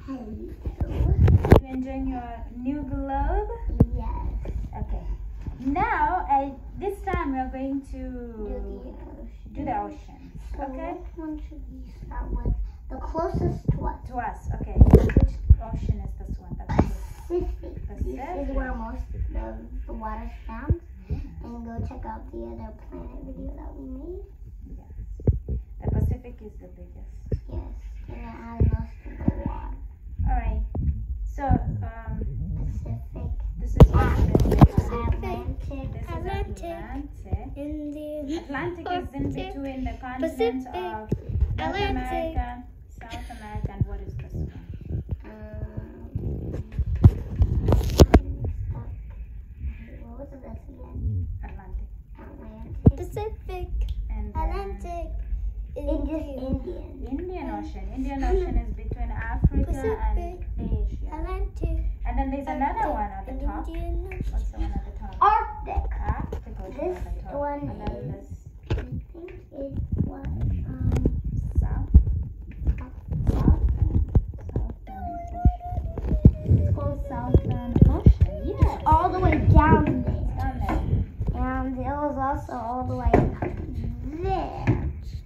Hello. You enjoying your new globe? Yes. Okay. Now, this time we are going to do the oceans. So Okay? which one should we start with? The closest to us. To us. Okay. Which ocean is this one? That's Pacific. This is where most of the water is found. And go check out the other planet video that we made. Yes. The Pacific is the biggest. Yes. And it has most of the water. Alright. So, Pacific. this is Pacific. Atlantic. This is Atlantic. Atlantic is in between the continents of North America, South America, and what is this one? What was this again? Atlantic. Atlantic. Pacific, And Atlantic, Indian. Indian Ocean. Indian Ocean is between Africa and Asia. Atlantic, And then there's another one at the top. Indian Ocean. What's the one at the top? Arctic. Arctic Ocean at the This top. one And then this I think it was south. It's called Southern Ocean. Yes. all the way down there. Down there. And it was also all the way up there.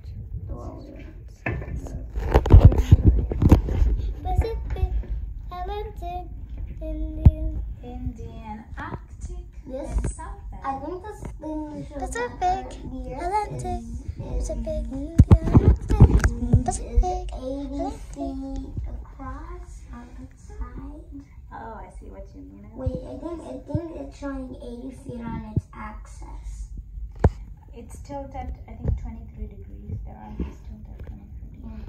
Pacific, Atlantic, Indian, Arctic, This, and Southern. I think this thing should Pacific, Atlantic, Pacific, is Pacific, 80 feet across on the side. Oh, I see what you mean. Wait, I think it's showing 80 feet on its axis. It's tilted, I think, 23 degrees. The Earth is tilted 23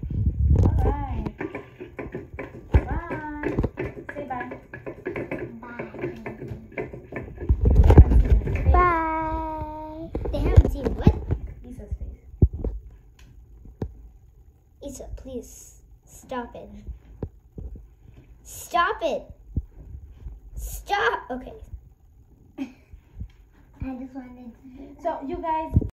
degrees. All right. Bye. Say bye. Bye. Bye. They haven't seen what? Isa's face. Isa, please stop it. Stop it. Stop. Okay. I just wanted to. So, you guys.